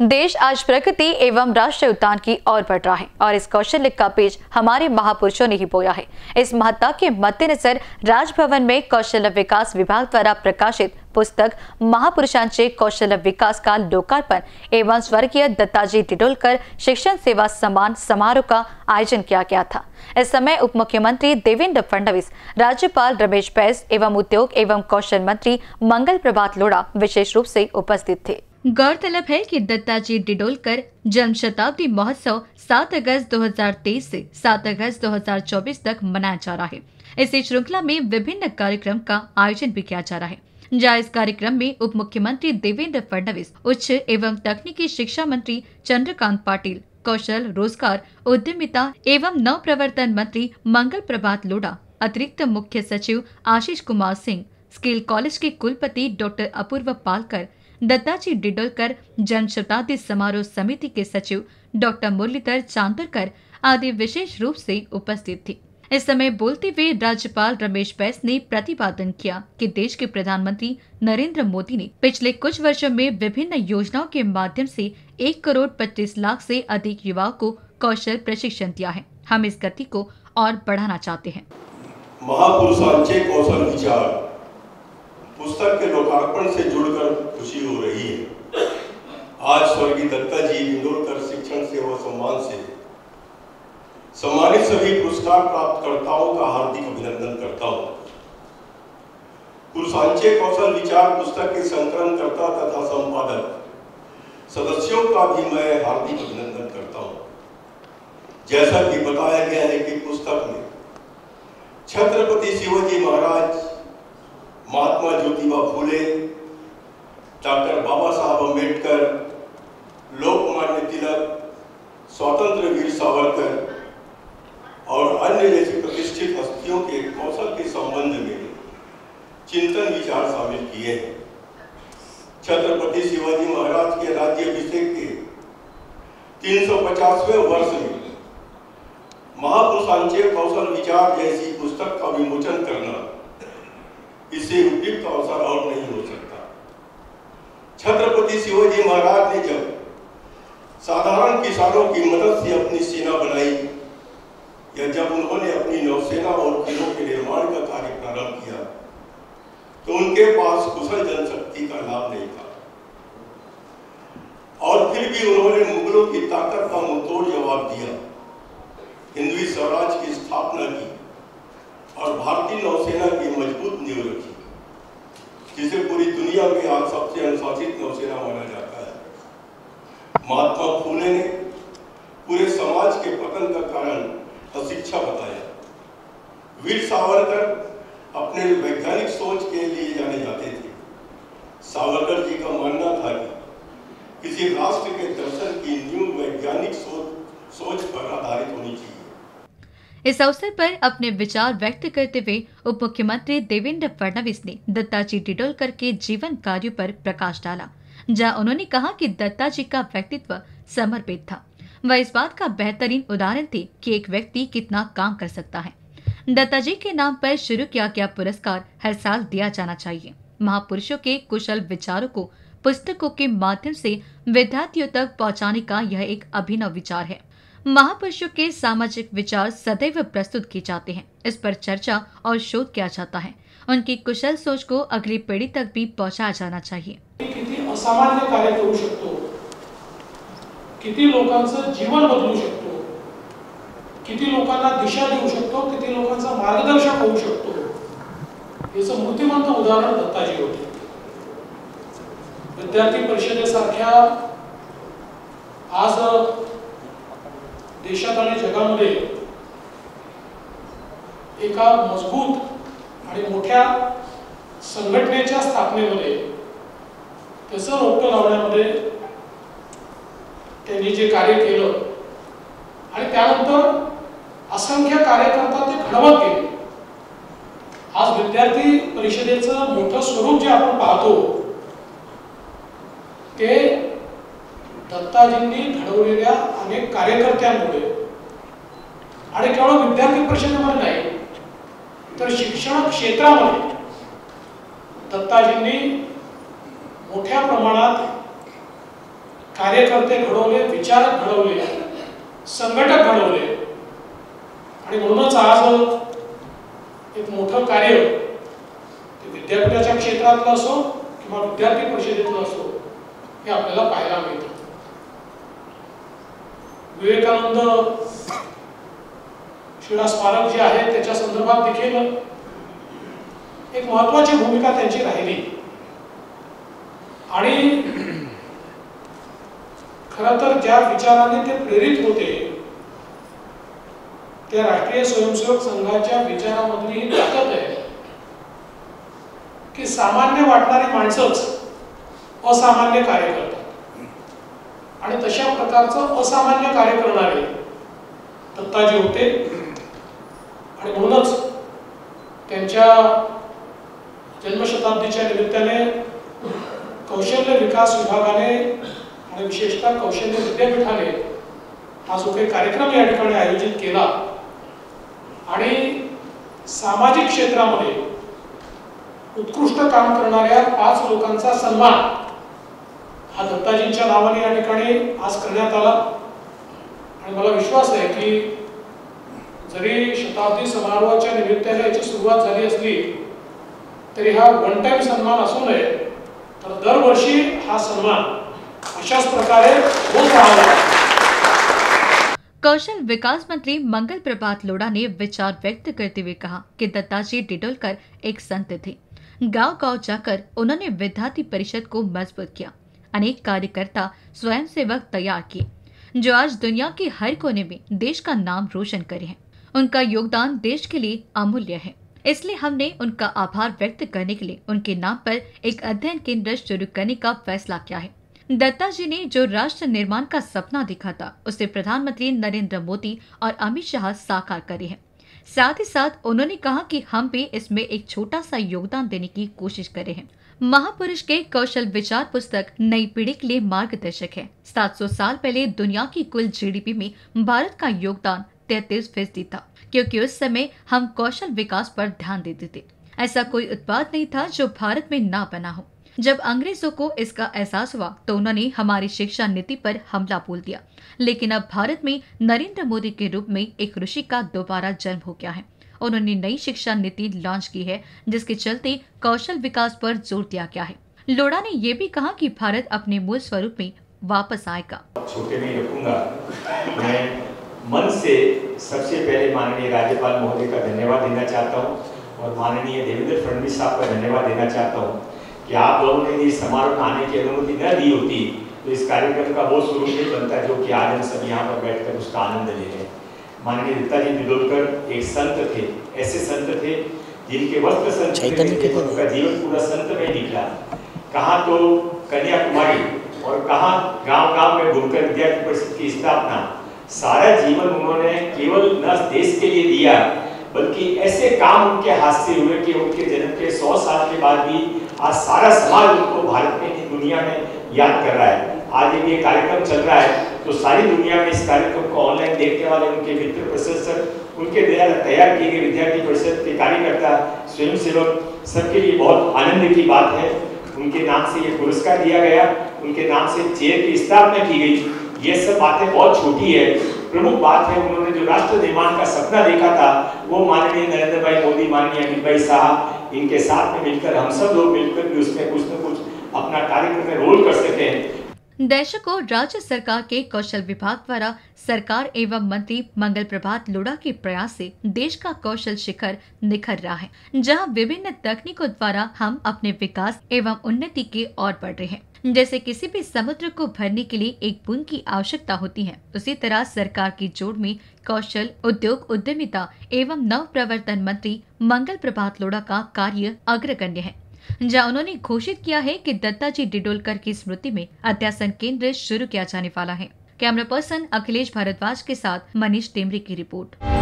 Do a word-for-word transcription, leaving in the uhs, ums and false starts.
देश आज प्रगति एवं राष्ट्रीय उद्यान की ओर बढ़ रहा है और इस कौशल्य का बीज हमारे महापुरुषों ने ही बोया है। इस महत्ता के मद्देनजर राजभवन में कौशल्य विकास विभाग द्वारा प्रकाशित पुस्तक महापुरुषांचे कौशल्य विकास का लोकार्पण एवं स्वर्गीय दत्ताजी डिडोलकर शिक्षण सेवा सम्मान समारोह का आयोजन किया गया था। इस समय उप मुख्यमंत्री देवेंद्र फडणवीस, राज्यपाल रमेश बैस एवं उद्योग एवं कौशल मंत्री मंगल प्रभात लोढ़ा विशेष रूप से उपस्थित थे। गौरतलब है कि दत्ताजी डिडोलकर जन्म शताब्दी महोत्सव सात अगस्त दो हज़ार तेईस से सात अगस्त दो हज़ार चौबीस तक मनाया जा रहा है। इसी श्रृंखला में विभिन्न कार्यक्रम का आयोजन भी किया जा रहा है, जहाँ इस कार्यक्रम में उप मुख्यमंत्री देवेंद्र फडणवीस, उच्च एवं तकनीकी शिक्षा मंत्री चंद्रकांत पाटिल, कौशल रोजगार उद्यमिता एवं नव प्रवर्तन मंत्री मंगल प्रभात लोढ़ा, अतिरिक्त मुख्य सचिव आशीष कुमार सिंह, स्किल कॉलेज के कुलपति डॉक्टर अपूर्व पालकर, दत्ताजी डिडोलकर जन्म शताब्दी समारोह समिति के सचिव डॉक्टर मुरलीधर चांदरकर आदि विशेष रूप से उपस्थित थे। इस समय बोलते हुए राज्यपाल रमेश बैस ने प्रतिपादन किया कि देश के प्रधानमंत्री नरेंद्र मोदी ने पिछले कुछ वर्षों में विभिन्न योजनाओं के माध्यम से एक करोड़ पच्चीस लाख से अधिक युवाओं को कौशल प्रशिक्षण दिया है। हम इस गति को और बढ़ाना चाहते हैं। महापुरुषांचे कौशल विचार पुस्तक के लोकार्पण से जुड़कर खुशी हो रही है। आज स्वर्गीय दत्ताजी डिडोलकर शिक्षण सेवा सम्मान से सम्मानित सभी पुरस्कार प्राप्तकर्ताओं का हार्दिक अभिनंदन करता हूं। पुरुषांचे कौशल विचार पुस्तक के संकलनकर्ता तथा संपादक सदस्यों का भी मैं हार्दिक अभिनंदन करता हूं। जैसा कि बताया गया है कि पुस्तक में छत्रपति शिवाजी महाराज, महात्मा ज्योतिबा फूले, डॉक्टर बाबा साहब अम्बेडकर, लोकमान्य तिलक, स्वतंत्र वीर सावरकर और अन्य जैसी प्रतिष्ठित हस्तियों के कौशल के संबंध में चिंतन विचार शामिल किए हैं। छत्रपति शिवाजी महाराज के राज्याभिषेक के तीन सौ पचासवें वर्ष में महापुरुषांचे कौशल विचार जैसी पुस्तक का विमोचन करना, इससे उपयुक्त अवसर और नहीं हो सकता। छत्रपति शिवाजी महाराज ने जब साधारण किसानों की मदद से अपनी सेना बनाई या जब उन्होंने अपनी नौसेना और किलों के निर्माण का कार्य प्रारंभ किया, तो उनके पास कुशल जनशक्ति का लाभ नहीं था और फिर भी उन्होंने मुगलों की ताकत का मुंहतोड़ जवाब दिया, हिंदवी स्वराज की स्थापना की और भारतीय नौसेना की मजबूत नींव रखी, जिसे पूरी दुनिया में आज सबसे अनुशासित नौसेना माना जाता है। महात्मा फूले ने पूरे समाज के पतन का कारण अशिक्षा बताया। वीर सावरकर अपने वैज्ञानिक सोच के लिए जाने जाते थे। सावरकर जी का मानना था कि किसी राष्ट्र के दर्शन की नींव वैज्ञानिक सोच सोच पर आधारित होनी चाहिए। इस अवसर पर अपने विचार व्यक्त करते हुए उप मुख्यमंत्री देवेंद्र फडणवीस ने दत्ताजी डिडोलकर के जीवन कार्यों पर प्रकाश डाला, जहां उन्होंने कहा कि दत्ताजी का व्यक्तित्व समर्पित था। वह इस बात का बेहतरीन उदाहरण थे कि एक व्यक्ति कितना काम कर सकता है। दत्ताजी के नाम पर शुरू किया गया पुरस्कार हर साल दिया जाना चाहिए। महापुरुषों के कुशल विचारों को पुस्तकों के माध्यम से विद्यार्थियों तक पहुँचाने का यह एक अभिनव विचार है। महापुरुषों के सामाजिक विचार सदैव प्रस्तुत किए जाते हैं, इस पर चर्चा और शोध किया जाता है। उनकी कुशल सोच को अगली पीढ़ी तक भी पहुंचाया जाना चाहिए। किती असामान्य कार्य करू शकतो, किती लोकांचं जीवन बदलू शकतो, किती लोकांना दिशा देऊ शकतो, किती लोकांचा मार्गदर्शक होऊ शकतो, याचं मूर्तिमंत उदाहरण दत्ताजी होते। विद्यार्थी परिषदेसारख्या आज देशात आणि जगामध्ये एका मजबूत आणि मोठ्या संघटनेच्या स्थापनेमध्ये त्याचं रोपटं लावण्यामध्ये त्यांनी जे कार्य केलं आणि त्यानंतर असंख्य कार्यकर्ता ते घडवत गेले। आज विद्यार्थी परिषदेचं मोठं स्वरूप जे आपण पाहतो ते दत्ताजींनी घडवलेल्या अनेक कार्यकर्त्यांमुळे आणि केवळ विद्यार्थी परिषदेमध्ये नाही तर शिक्षण क्षेत्रामध्ये दत्ताजींनी मोठ्या प्रमाणात कार्यकर्ते घडवले, विचारक घडवले, संघटक घडवले आणि म्हणूनच आज एक मोठं कार्य ते विद्यापीठाच्या क्षेत्रातलं असो किंवा विद्यार्थी परिषदेतलं असो हे आपल्याला पाहायला मिळतं. विवेकानंद क्रीडा स्मारक जे आहे त्याच्या संदर्भात देखील एक महत्वाची भूमिका त्यांची राहिली आणि खरं तर ज्या विचाराने ते प्रेरित होते त्या राष्ट्रीय स्वयंसेवक संघाच्या विचारामधली ही ताकद आहे की सामान्य वाटणारी माणसंच असामान्य कार्य करतात आणि तशा प्रकारचं असामान्य कार्य करणारे दत्ताजी होते आणि म्हणूनच त्यांच्या जन्मशताब्दीच्या निमित्ताने कौशल्य विकास विभागाने आणि विशेषतः कौशल्य विद्यापीठाने हा जो काही कार्यक्रम या ठिकाणी आयोजित केला आणि सामाजिक क्षेत्रामध्ये उत्कृष्ट काम करणाऱ्या पाच लोकांचा सन्मान हा दत्ताजींच्या नावाने या ठिकाणी आज करण्यात आला आणि मला विश्वास आहे की जरी शताब्दी समारोहाच्या निमित्ताने याची सुरुवात झाली असली तरी हा वन टाइम सन्मान असू नये तर दरवर्षी हा सन्मान अशाच प्रकारे होत राहावा. कौशल विकास मंत्री मंगल प्रभात लोढ़ा ने विचार व्यक्त करते हुए कहा कि दत्ताजी डिडोलकर एक संत थे. गांव-गांव जाकर उन्होंने विद्यार्थी परिषद को मजबूत किया. अनेक कार्यकर्ता स्वयंसेवक तैयार किए जो आज दुनिया के हर कोने में देश का नाम रोशन करे हैं. उनका योगदान देश के लिए अमूल्य है, इसलिए हमने उनका आभार व्यक्त करने के लिए उनके नाम पर एक अध्ययन केंद्र शुरू करने का फैसला किया है. दत्ताजी ने जो राष्ट्र निर्माण का सपना देखा था उसे प्रधानमंत्री नरेंद्र मोदी और अमित शाह साकार करे हैं. साथ ही साथ उन्होंने कहा कि हम भी इसमें एक छोटा सा योगदान देने की कोशिश करे हैं. महापुरुष के कौशल विचार पुस्तक नई पीढ़ी के लिए मार्गदर्शक है. सात सौ साल पहले दुनिया की कुल जीडीपी में भारत का योगदान तैतीस फीसदी था, क्योंकि उस समय हम कौशल विकास पर ध्यान देते थे. ऐसा कोई उत्पाद नहीं था जो भारत में ना बना हो. जब अंग्रेजों को इसका एहसास हुआ तो उन्होंने हमारी शिक्षा नीति पर हमला बोल दिया, लेकिन अब भारत में नरेंद्र मोदी के रूप में एक ऋषि का दोबारा जन्म हो गया है. उन्होंने नई शिक्षा नीति लॉन्च की है जिसके चलते कौशल विकास पर जोर दिया गया है. लोढ़ा ने ये भी कहा कि भारत अपने मूल स्वरूप में वापस आएगा. छोटे में रखूंगा. मैं मन से सबसे पहले माननीय राज्यपाल महोदय का धन्यवाद देना चाहता हूँ और माननीय देवेंद्र फडणवीस साहब का धन्यवाद देना चाहता हूँ कि आप लोगों ने इस समारोह में आने की अनुमति न दी होती तो इस कार्यक्रम का वो स्वरूप नहीं बनता जो कि आज हम सब यहाँ पर बैठकर उसका आनंद ले रहे हैं. माननीय दत्ताजी डिडोलकर एक संत थे, ऐसे संत थे जिनके वस्त्र संत थे, उनका जीवन पूरा संत में निकला. कहाँ तो कन्याकुमारी और कहाँ गांव-गांव में घूमकर विद्यार्थी परिषद की स्थापना. सारा जीवन उन्होंने केवल न देश के लिए दिया बल्कि ऐसे काम उनके हाथ से हुए कि उनके जन्म के सौ साल के बाद भी आज सारा समाज उनको भारत में, दुनिया में याद कर रहा है. आज ये कार्यक्रम चल रहा है तो सारी दुनिया में इस कार्यक्रम को ऑनलाइन देखने वाले उनके मित्र प्रशंसक, उनके द्वारा तैयार किए गए विद्यार्थी परिषद के कार्यकर्ता, स्वयंसेवक सबके लिए बहुत आनंद की बात है. उनके नाम से ये पुरस्कार दिया गया, उनके नाम से चेयर की स्थापना की गई. ये सब बातें बहुत छोटी है. प्रमुख बात है उन्होंने जो राष्ट्र निर्माण का सपना देखा था वो माननीय नरेंद्र भाई मोदी, माननीय अमित भाई साहब, इनके साथ में मिलकर हम सब लोग मिलकर भी उसमें कुछ न कुछ अपना कार्यक्रम में रोल कर सकें. दर्शकों, राज्य सरकार के कौशल विभाग द्वारा सरकार एवं मंत्री मंगल प्रभात लोढ़ा के प्रयास से देश का कौशल शिखर निखर रहा है, जहां विभिन्न तकनीकों द्वारा हम अपने विकास एवं उन्नति की ओर बढ़ रहे हैं. जैसे किसी भी समुद्र को भरने के लिए एक बूंद की आवश्यकता होती है, उसी तरह सरकार की जोड़ में कौशल, उद्योग, उद्यमिता एवं नव प्रवर्तन मंत्री मंगल प्रभात लोढ़ा का कार्य अग्रगण्य है, जहां उन्होंने घोषित किया है कि दत्ताजी डिडोलकर की स्मृति में अध्यासन केंद्र शुरू किया जाने वाला है. कैमरा पर्सन अखिलेश भारद्वाज के साथ मनीष टेमरी की रिपोर्ट.